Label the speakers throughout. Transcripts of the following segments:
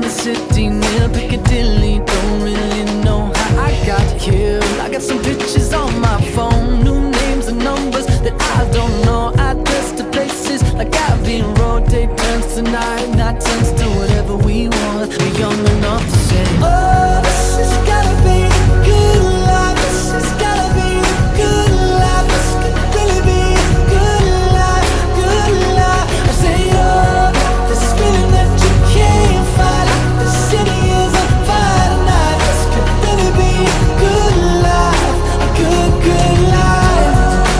Speaker 1: the city near Piccadilly. Don't really know how I got here. I got some pictures on my phone, new names and numbers that I don't know. Address to places like Abbey Road. Day turns to night, night turns to whatever we want. We're young enough to say, oh, this has gotta be the good life. This has gotta be the good life. This could really be the good life, good life. I say, oh, this feeling that you can't fight. The city is on fire tonight. This could really be a good life, a good, good life.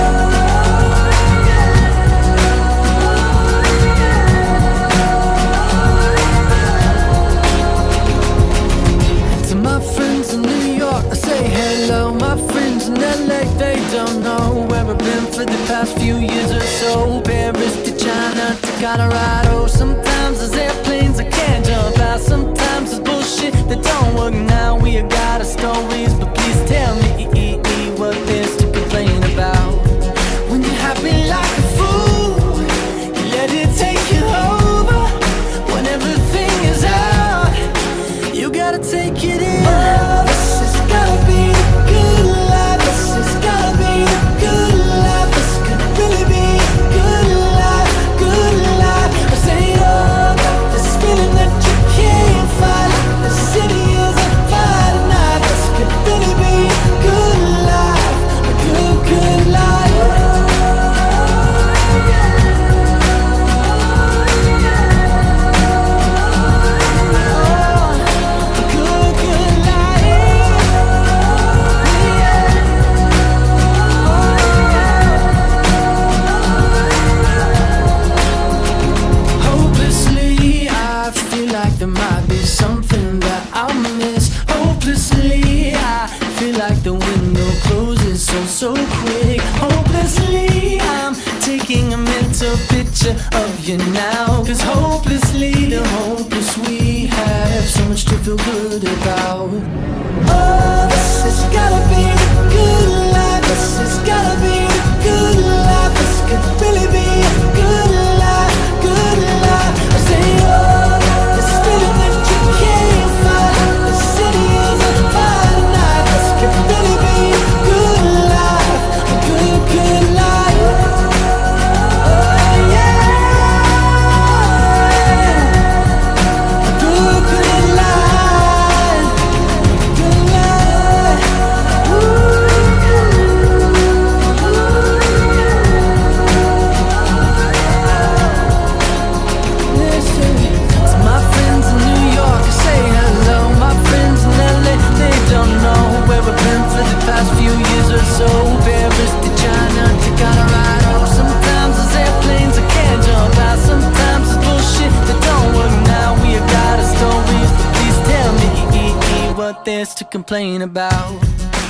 Speaker 1: To my friends in New York, I say hello. My friends in LA, they don't know where I've been for the past few years or so. Paris to China to Colorado. Sometimes there's airplanes I can't jump out. Sometimes there's bullshit that don't work now. We got our stories, but please tell me what there's to complain about. When you're happy like a fool, you let it take you over. When everything is out, you gotta take it in. Oh, this has gotta be the good life. This has gotta be the good life. This could really be a good life, good life. I say, oh, this feeling that you can't fight. The city is on fire tonight. This could really be a good life, a good, good life. A good, good life. Hopelessly, I feel like there might be something that I'll miss. Hopelessly, I feel like the window closes so quick. Hopelessly, I'm taking a mental picture of you now. Cause hopelessly, the hopeless we have so much to feel good about. Oh, this has gotta be the good life. This has gotta be the good life. This could really be a good life, good life. I say, oh, this feeling that you can't fight. The city is on fire tonight. This could really be a good life, a good, good life. Oh, yeah, a good, good life, good life. Listen to my friends in New York, I say hello. My friends in LA, they don't know where I've been for the past few years or so. Paris to China to Colorado. Sometimes there's airplanes I can't jump out. Sometimes there's bullshit that don't work now. We got our stories, but please tell me what there's to complain about.